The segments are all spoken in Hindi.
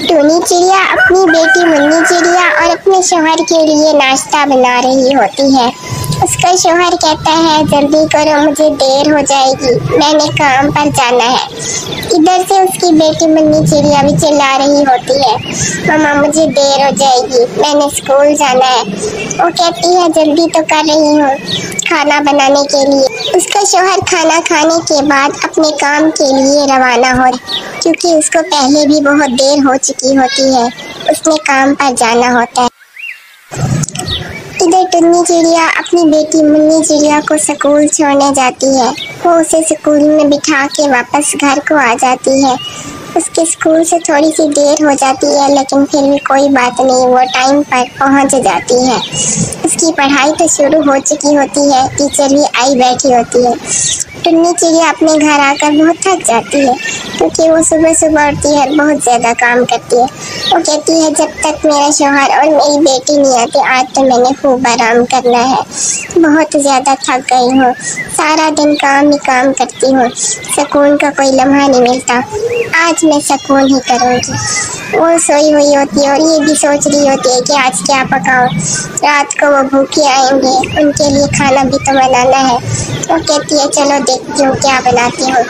टूनी चिड़िया अपनी बेटी मुन्नी चिड़िया और अपने शौहर के लिए नाश्ता बना रही होती है। उसका शौहर कहता है, जल्दी करो, मुझे देर हो जाएगी, मैंने काम पर जाना है। इधर से उसकी बेटी मुन्नी चिड़िया भी चिल्ला रही होती है, मम्मा मुझे देर हो जाएगी, मैंने स्कूल जाना है। वो कहती है, जल्दी तो कर रही हूँ खाना बनाने के लिए। उसका शौहर खाना खाने के बाद अपने काम के लिए रवाना हो, क्योंकि उसको पहले भी बहुत देर हो चुकी होती है, उसने काम पर जाना होता है। इधर टुन्नी चिड़िया अपनी बेटी मुन्नी चिड़िया को स्कूल छोड़ने जाती है। वो उसे स्कूल में बिठा के वापस घर को आ जाती है। उसके स्कूल से थोड़ी सी देर हो जाती है, लेकिन फिर भी कोई बात नहीं, वो टाइम पर पहुंच जाती है। उसकी पढ़ाई तो शुरू हो चुकी होती है, टीचर भी आई बैठी होती है। टुन्नी चिड़िया अपने घर आकर बहुत थक जाती है, क्योंकि वो सुबह सुबह उठती है, बहुत ज़्यादा काम करती है। वो कहती है, जब तक मेरा शौहर और मेरी बेटी नहीं आती, आज तो मैंने खूब आराम करना है, बहुत ज़्यादा थक गई हूँ, सारा दिन काम ही काम करती हूँ, सुकून का कोई लम्हा नहीं मिलता, आज मैं सुकून ही करूँगी। वो सोई हुई होती है और ये भी सोच रही होती है कि आज क्या पकाऊं, रात को वो भूखे आएंगे, उनके लिए खाना भी तो बनाना है। वो कहती है, चलो देखती हूँ क्या बनाती हूँ।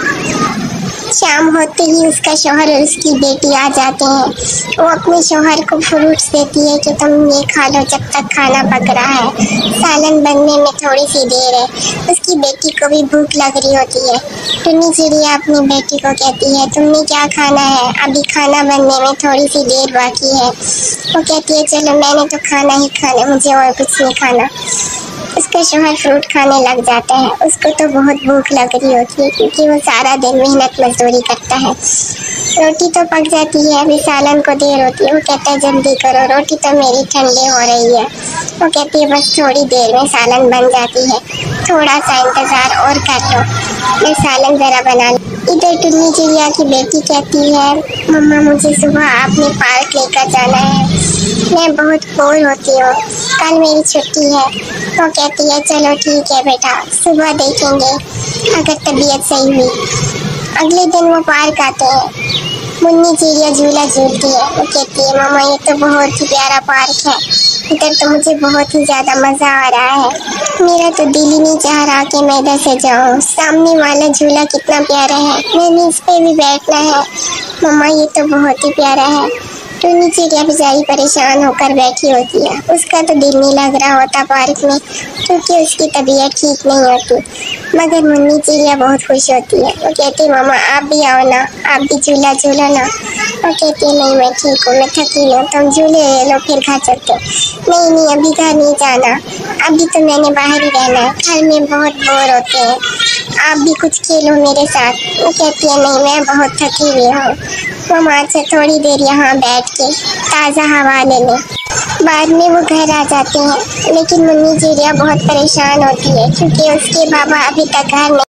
शाम होते ही उसका शौहर और उसकी बेटी आ जाते हैं। वो अपने शौहर को फ्रूट्स देती है कि तुम ये खा लो जब तक खाना पक रहा है, सालन बनने में थोड़ी सी देर है। उसकी बेटी को भी भूख लग रही होती है। टुन्नी चिड़िया अपनी बेटी को कहती है, तुमने क्या खाना है, अभी खाना बनने में थोड़ी सी देर बाकी है। वो कहती है, चलो मैंने तो खाना ही खाना, मुझे और कुछ नहीं खाना। उसका शौहर फ्रूट खाने लग जाता है। उसको तो बहुत भूख लग रही होती है, क्योंकि वो सारा दिन मेहनत मजदूरी करता है। रोटी तो पक जाती है, अभी सालन को देर होती है। वो कहता है, जल्दी करो, रोटी तो मेरी ठंडी हो रही है। वो कहती है, बस थोड़ी देर में सालन बन जाती है, थोड़ा सा इंतज़ार और कर लो, मैं सालन ज़रा बना लूँ। इधर टुन्नी चिड़िया की बेटी कहती है, मम्मा मुझे सुबह आपने पार्क लेकर जाना है, मैं बहुत बोर होती हूँ, कल मेरी छुट्टी है। वो कहती है, चलो ठीक है बेटा, सुबह देखेंगे अगर तबीयत सही हुई। अगले दिन वो पार्क आते हैं। मुन्नी चिड़िया झूला झूलती है। वो कहती है, मम्मा ये तो बहुत ही प्यारा पार्क है, इधर तो मुझे बहुत ही ज़्यादा मज़ा आ रहा है, मेरा तो दिल ही नहीं चाह रहा कि मैं इधर से जाऊँ, सामने वाला झूला कितना प्यारा है, मैंने इस पे भी बैठना है, मम्मा ये तो बहुत ही प्यारा है। टुन्नी चिड़िया बेचारी परेशान होकर बैठी होती है। उसका तो दिल नहीं लग रहा होता पार्क में, क्योंकि उसकी तबीयत ठीक नहीं होती। मगर मुन्नी चिड़िया बहुत खुश होती है। वो कहती है, मामा आप भी आओ ना, आप भी झूला झूलो ना। वो कहती है, नहीं मैं ठीक हूँ, मैं थकी हूँ, तुम झूले ले लो, फिर घर चलते। नहीं नहीं अभी घर नहीं जाना, अभी तो मैंने बाहर ही रहना है, घर में बहुत बोर होते हैं, आप भी कुछ खेलो मेरे साथ। वो कहती है, नहीं मैं बहुत थकी हुई हूँ, वो माँ से थोड़ी देर यहाँ बैठ के ताज़ा हवा ले लें। बाद में वो घर आ जाते हैं, लेकिन मुन्नी चिड़िया बहुत परेशान होती है, क्योंकि उसके बाबा अभी तक घर नहीं